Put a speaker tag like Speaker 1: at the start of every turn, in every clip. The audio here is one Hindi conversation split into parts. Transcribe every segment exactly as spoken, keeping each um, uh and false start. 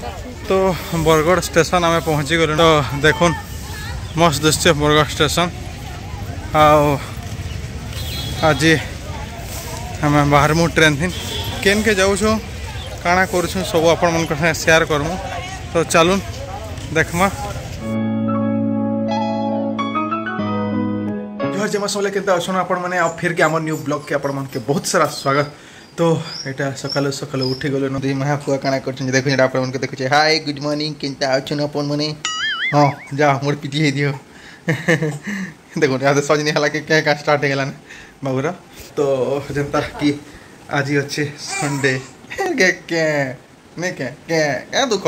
Speaker 1: तो बरगढ़ स्टेशन आम पहुँची गले तो देखुन मस्त दिशे बरगढ़ स्टेशन। आज आम बाहर मु ट्रेन थी केन के जाऊँ काଣା करूँ सब आपण मन शेयर करमु। तो चलून देखमा। जमा सब के आपण मैंने आ फिर के आम न्यू ब्लॉग के आपण मन के बहुत सारा स्वागत। तो यहाँ सकाल सकाल उठी गले नदी महापुआ काଣା कर देखो आप देखुचे हाय गुड मॉर्निंग केनता अच्छन अपन मैंने हाँ जा मोर पिटी है दियो देखो यहाँ सजनी है कि क्या क्या स्टार्ट होगा बाबूरा। तो जनता कि आज अच्छे संडे के क्या नहीं क्या क्या क्या दुख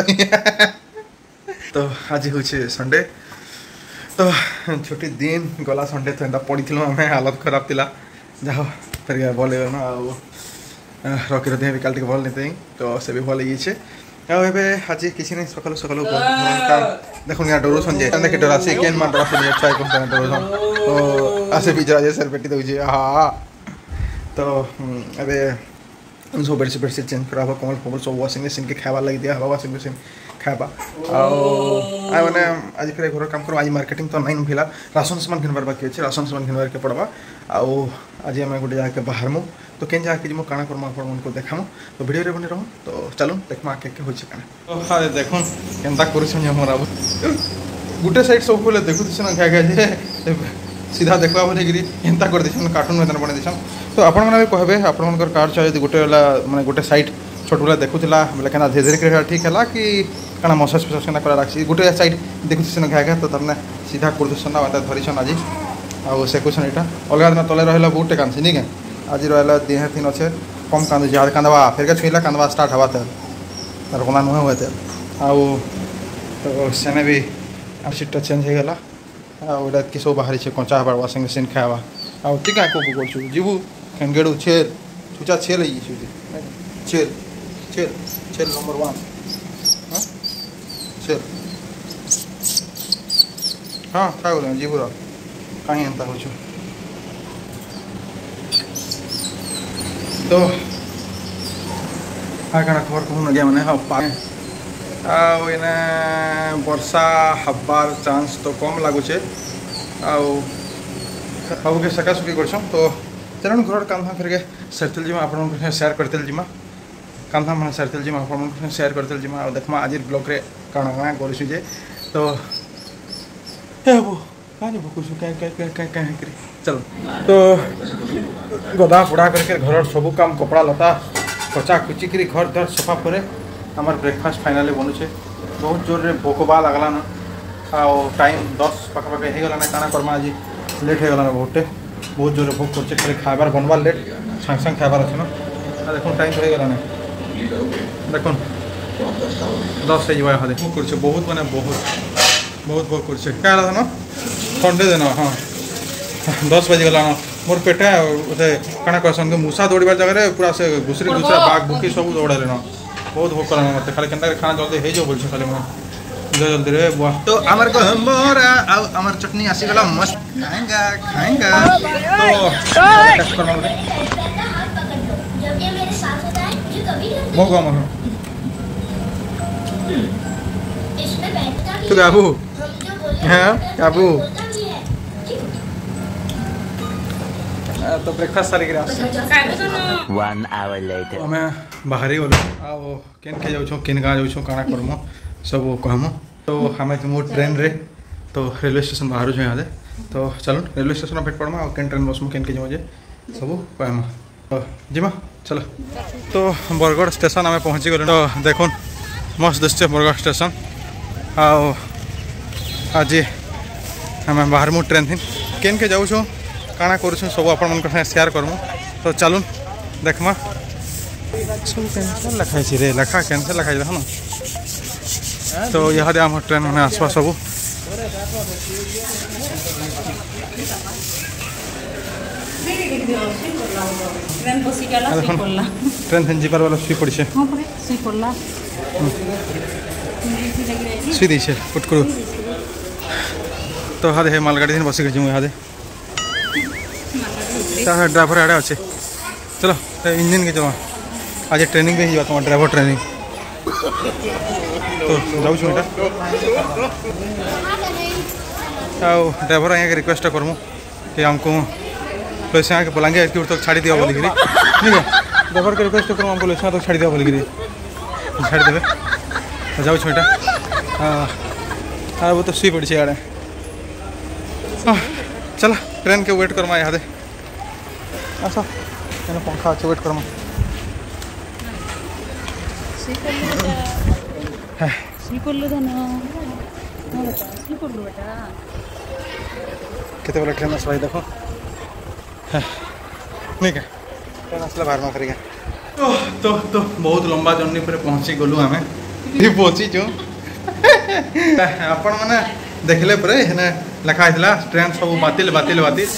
Speaker 1: तो आज हूँ संडे। तो छुट्टी दिन गला संडे तो एंता पड़ी आम हालत खराब थिला जाओ फिर भल आ रकी रही भी काल टे भल नहीं तो से भी भल ये आज किसी नहीं सकाल सकाल देखो यहाँ डरोसन जे देखे डरासी केन मान डरासी छुआ कौन डरोसन तो आसे भी जरा सर पेटी दूसरी हाँ। तो अबे सब बेडसीट बेडसीट चेंज करा कमल फमल सब वाशिंग मशीन के खावा लगी दिया हवा वाशिंग मशीन खावा मैंने आज फिर घर काम कर आज मार्केटिंग तो नहीं फिलहाल राशन सामान घिनबार बाकी अच्छे राशन सामान घिनबार के पड़वा आउ आज आम गोटे जगह बाहर मु तो केन जगह जी काଣା करम आपको देखामु। तो वीडियो रे बनी रहूँ तो चलूँ देखमा के के होछ काଣା। तो हाँ देखुन केनता करूछन हमर अब गुटे साइड सब बोले देखु दिसन घा घा जे सीधा देखवा बोले गिरी एंता कर दिसन कार्टून में बने दिसन। तो आपण माने भी कहबे आपण मनकर कार चाहे यदि गुटे वाला माने गुटे साइड छोट वाला देखुला बोले केना धीरे धीरे कर ठीक हैला कि काना मसाज फसाज केना करा राखसी गुटे साइड देखु दिसन घा घा तो तमने सीधा कर दिसन ना बात धरिसन आज आ से क्वेश्चन एटा अलगा दिन तले रहला बहुत टे कांसी नहीं के आज रहला देह तीन अच्छे कम कांद जहाँ कांदवा फिर के छुईला कांदवा स्टार्ट हवा थे तार कोना नुहे हुए थे आउ तो सेने भी सीटा चेंज हो गला आटा कि सब बाहरी से कंचा हबार वाशिंग मशीन खावा आउ ती क्या को करछु जीवु खेंगेडू छेल छुचा छेल है छेल छेल छेल नंबर वन हाँ छेल हाँ क्या बोले जीवु रा कहीं एंता हो। तो आ क्या खबर कहूँ लगे मैंने हाँ आने वर्षा हबार चांस तो कम लगुचे आउ के सकासुकी कर तो चलन घर काम धाम फिर सारी जिमा आप सेयार करते जिमा काम धाम मैंने सारी जिमा आप सेयार करते जिमा और देखमा आज ब्लॉग रे काଣା काଣା करूँ जे तो कहीं भुकुछु क्या क्या क्या क्या क्या करी चलो। तो गदा पुड़ा करके घर सब काम कपड़ा लता कचा कुची करी घर द्वार सफा करे हमार ब्रेकफास्ट फाइनाली बनूचे बहुत जोर रे भोकबा लगला ना आ टाइम दस पाखापाखि हो गला ना काଣା करमा आज लेट हो गला ना बहुटे बहुत जोर भोक कर खाली खाबार बनबार लेट सांग सांग खाबार अच्छे ना देखो टाइम हो गला ना देखो दस हो जाए हाँ भोक कर बहुत मैंने बहुत बहुत भोक कर क्या ना ठंडे दिन हाँ दस बजे गला मोर पेटे उसे काଣା कहसन कि मूसा दौड़बार जगह पूरा से घुसरी घुसरा बाघ भुकी सब दौड़े ना बहुत भोक करा मत खाली केनता खाना जल्दी हो जाओ बोल खाली मैं जल्दी रे बुआ। तो आमर को मोरा आमर चटनी आसी गला मस्त खाएंगा खाएंगा तो टेस्ट करना बोले भोग आमर तो बाबू हाँ बाबू तो ब्रेकफास्ट सारी वन आवर लेटर हमें बाहर ही गलु आ केन के जाऊँ केन गाँ जाऊँ काଣା करम सब कहमु। तो हमें मो ट्रेन रे तो रेलवे स्टेशन बाहर छो यहाँ तो चलो रेलवे स्टेशन भेट पड़मा और केन ट्रेन बसमु केन के जाऊँ जे सब कहमु तो जीमा चलो। तो बरगढ़ स्टेशन आम पहुँची गले तो देखुन मस्त दिशे बरगढ़ स्टेशन आज आम बाहर मु ट्रेन थी केन के जाऊँ काଣା करूँ सब आपण मन शेयर करमु। तो चलून देखमा सब कैंसल लिखाई रे लेखा कैंसल लिखाई देखो ना। तो यहाँ आम ट्रेन मैंने आसवा सब ट्रेन फैन जीवार वाला शुई पड़े शुई दे फुट करू। तो हाँ दे मालगाड़ी दिन बसिक यहाँ ड्राइवर आड़े अच्छे चलो इंजिन के चलो आज ट्रेनिंग भी तुम ड्राइवर ट्रेनिंग तो जाऊँ इटा आउ ड्राइवर आगे रिक्वेस्ट करमु कि हमको पैसा के बलांगे तक छाड़ी दिया बोलिक ठीक है ड्राइवर के रिक्वेस्ट करूँ हमको पैसा तक छाड़ी दिया बोलिक छाड़ी देवे जाऊँ इटा हाँ वो तो शुई पड़ी आड़े चल ट्रेन के वेट करमा यहाँ आस पंखा अच्छे वेट करमा केते बेला ट्रेन आस देख नहीं क्या ट्रेन आसला बाहर करिए तो तो तो बहुत लंबा जर्नी पर पहुँची गलु आम पहुँचीचु आपण मैंने देखले पर हेने लिखाई ट्रेन सब बातिल बातिल बातिल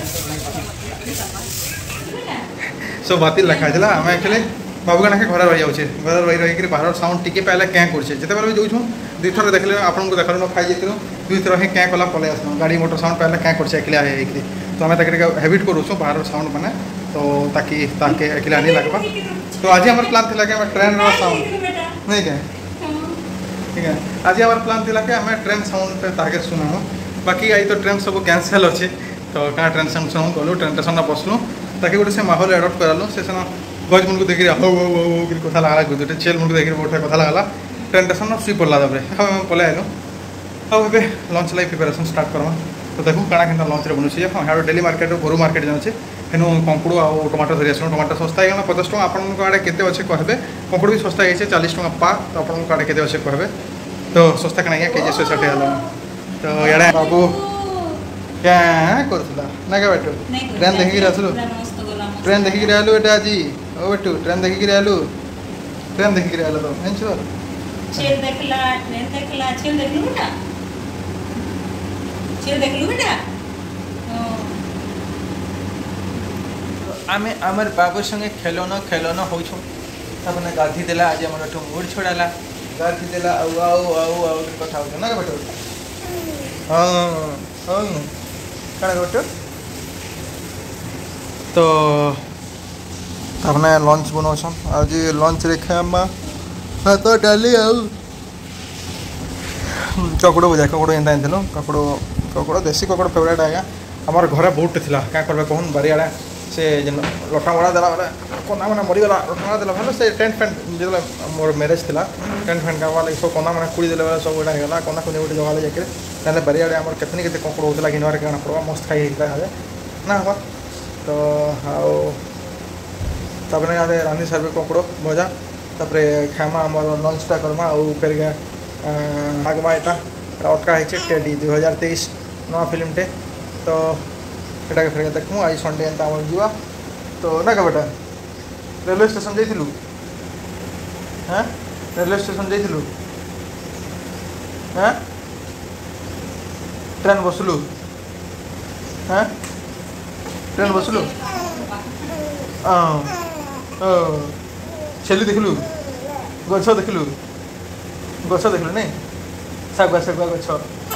Speaker 1: सब बातिल लिखाई आम एक्चुअली बाबूगाना के घर रही जाऊे घर रही रही बाहर साउंड टिके पाइले क्या करछे जिते बेले भी जाऊँ दुई थर देखले आपको देखल न खाई जाइए दुई थर ही क्या कला पलि आस गाड़ी मोटर साउंड पाइले क्या करछे एकलिया है तो आम हैबिट करूँ बाहर साउंड मैंने तो ताकि ताके एकलिया नहीं लगवा तो आज हमारे प्लान थी कि ट्रेन साउंड नहीं क्या ठीक है आज हमारे प्लान थी कि आम ट्रेन साउंड ताके सुना बाकी आई तो ट्रेन सब कैंसल अच्छे तो क्या ट्रेन साउंड सुन गलु ट्रेन स्टेशन बसलु ताकि गोटे से माहौल एडप्ट करालु से गज मन को देखिए हो हो हो कथा लगा गुटे चेल मन को देखिए बहुत कथा लगा ट्रेन स्टेशन शुई पड़ा तापर हाँ पलि आलु आउ ए लंच लाइफ प्रिपेरेसन स्टार्ट करमा तो देखूँ काଣା केन्ता लंच बनुची हाँ यहाँ डेली मार्केट गोरु मार्केट जाऊँचे हेनु कंकुड़ आउ टमाटर धरी आसलु टमाटर सस्ता होगा पचास टका आपन आड़े केते अच्छे कहबे कंकुड़ भी सस्ता है चालीस टका पा तो आपन आड़े केते अच्छे कहबे तो सस्ता कना केजी शहे षाठी है तो इड़े बाबू क्या करूला ना क्या बैठो ट्रेन देखिक आसलु ट्रेन देखिक आलु एटा आज ओ बेटू ट्रेन देखिक आलु ट्रेन देखिक आलु तो एंचो
Speaker 2: चेल देखला ट्रेन देखला चेल देखलु बेटा चेल देखलु बेटा
Speaker 1: आमे आमर बाबू संगे खेलोन खेलोन होइछो तबने गाधी देला आज हमर तो मूड छोड़ाला गाधी देला आउ आउ आउ आउ कथा हो ना बेटो हां हां काना बेटो तो तबने लंच बनौछन आज लंच रे खामा भात डाली आउ ककड़ो बुझा ककड़ो एंता आनथिलो ककड़ो ककड़ो देसी ककड़ो फेवरेट आया हमार घरे बहुत थिला क्या करबे कहून बारियाड़ा से लठा मड़ा देला कोना मैंने मरीगला लठा मड़ा देला भले से टेंट फैंट जो मोर मैरेज थिला टेंट फैंट का वाला सब कोना मैंने कुड़ी देले सब उड़ा गला कोना कोने उड़ी जवाले जाके ताले बारियाड़ा हमर केतनी केते ककड़ो होतला घिनवार केना पड़वा मस्त खाई हिला हवे ना हवा तो हाउ तबने आदे रांधी सर्वे ककड़ो भजा तापर खामा आमर लंचटा करमा आउ फिर आगमा एटा अटका है टेडी दुई हजार तेईस नवा फिल्मटे तो ये फिर देखूँ आज संडे एंता आम जा तो ना क्या बेटा रेलवे स्टेशन जाइलु हाँ रेलवे स्टेशन जाइलु हाँ ट्रेन बसलु हाँ ट्रेन बसलु हाँ छेली देखलु गछ देखलु गछ देखलु नहीं सागुआ सागुआ गछ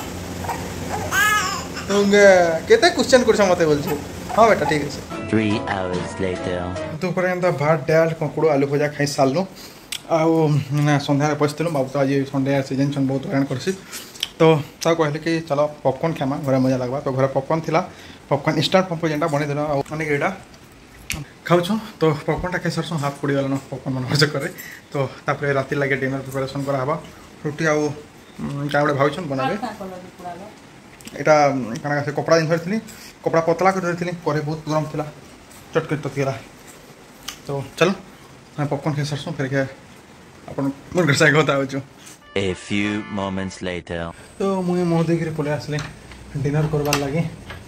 Speaker 1: केते क्वेश्चन कर मते बोल हाँ बेटा ठीक है
Speaker 3: three hours later
Speaker 1: दोपहर एंता भात डाल कंकुड़ आलू भजा खाई सारू आउ सन्धार बसलु बाबू तो आज संडे सीजन बहुत हैरान करसी तो कहले कि चलो पॉपकॉर्न खामा घर मजा लगवा तो घर पॉपकॉर्न थिला पॉपकॉर्न इंस्टेंट पॉपकॉर्न जेनटा बने देला अनेक एटा खाऊँ तो पॉपकॉर्नटा खाई सारसु हाथ पड़ी गलन पॉपकॉर्न बनवा चक्कर तो तापर राति लगे डिनर प्रिपरेशन करावा रुटी आउ क्या गोटे भावुन बनाबे यहाँ काना से कपड़ा दिन धरी कपड़ा पतला कर धरी करे बहुत गरम थी चटक तकला तो चलो मैं पॉपकॉर्न खाई सारसुँ फिर क्या अपन मोर घर से कथा हो
Speaker 3: A few moments later
Speaker 1: तो मुझे मुँह देख पलि आसली डिनर करवार लगे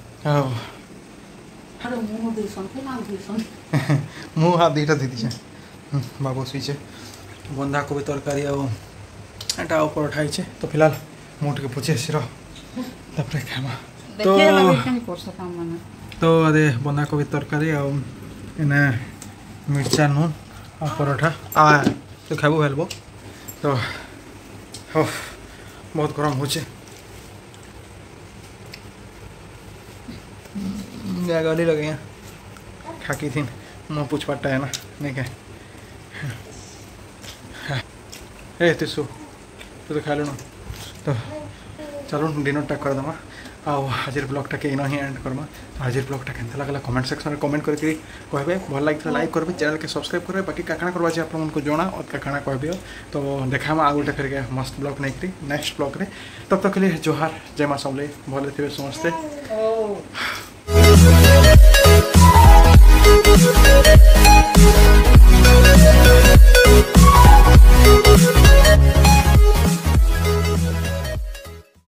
Speaker 1: मुँह हाथ दुईटा दे दीचे बाबू शुचे बंधा कोबी तरकारी आटा परोठा है तो फिलहाल मुझे पूछे आसी रहा खामा तो तो अदे बंधा कोबी तरकारी आने मिर्चा नून आ परोठा आ तो खाबू हेल्बो तो हो बहुत गरम हो गाली लगे यहाँ खाकी थी मुँह पूछ पाटा है ना नहीं क्या ए तिसु तू तो खाइलु तो चलो डिनरटा करदमा आउ आज ब्लॉगटा के इन ही एंड करमा आज ब्लॉगटा के लगला कमेंट सेक्शन में कमेंट करके कहबे भल लगे लाइक करबे चैनल के सब्सक्राइब करबे बाकी काकणा करबा जे आपन को जोना और काकणा कहबे तो देखा आ गोटे फिर मस्त ब्लॉग नहीं करी नेक्स्ट ब्लॉग रे तब तक के लिए जोहार जय मां सबले भले थे समस्ते।